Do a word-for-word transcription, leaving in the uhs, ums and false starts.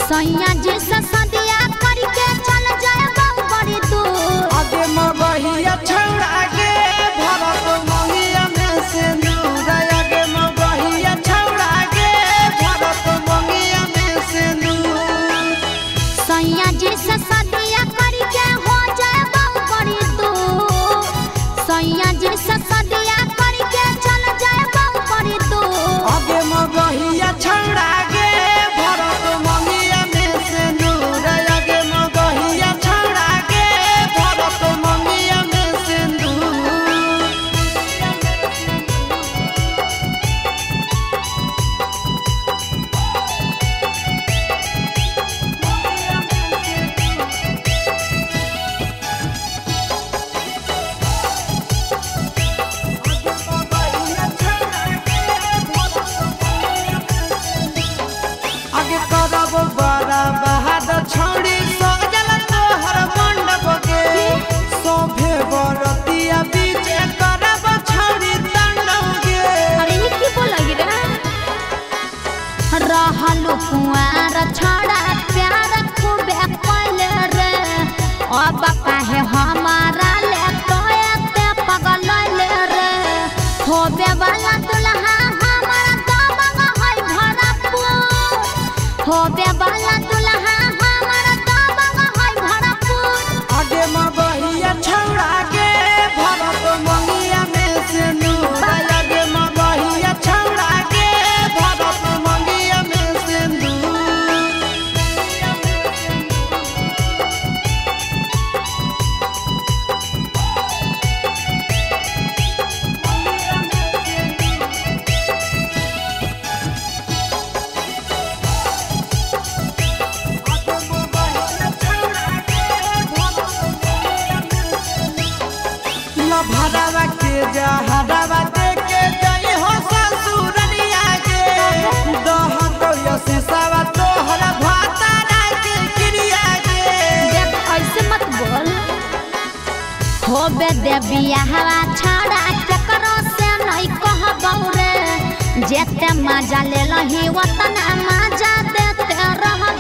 सैया जी से सदिया करके चल जाए बड़ी दूर। आगे मगहिया छौड़ा के भरत मंगिया में सिंदूर। आगे मगहिया छौड़ा के भरत मंगिया में सिंदूर। सैया जी से सदिया करके हो जाए बड़ी दूर। सैया जी से सदिया करके चल जाए बड़ी दूर। आगे मगहिया छौड़ा के भरत मंगिया में सिंदूर। आगे मगहिया छौड़ा के भरत मंगिया में सिंदूर। आगे करब बड़ा बहादुर छौड़ी सजल तोहर मंडप के। सोभे बरतिया बीच करब छौड़ी तांडव के। अरे ये की बोलगी रे रहलू कुआर छड़ा प्यार खूबे पले रे। अब काहे हमारा ले तोते पगल ले रे। होबे वाला दुल्हा हमारा दबंग है भरपूर। होबे वाला दुल्हा हमारा दबंग है भरपूर। आगे मगहिया छौड़ा के भरत मंगिया में सिंदूर। आगे मगहिया छौड़ा के भरत मंगिया में सिंदूर। भरावा के जहरावा देके जाई हो ससुरनिया के। दह कोया सिसावा तोहरा भातारा के क्रिया के। देख ऐसे मत बोल। होबे दे बियाहवा छड़ा केकरो से नहीं कहबौ रे। जेते मजा ले लही वतन मजा देते रह